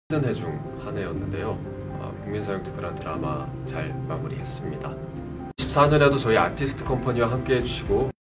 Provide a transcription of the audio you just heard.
힘든 해 중 한 해였는데요. 국민사용특별한 드라마 잘 마무리했습니다. 14년에도 저희 아티스트 컴퍼니와 함께 해주시고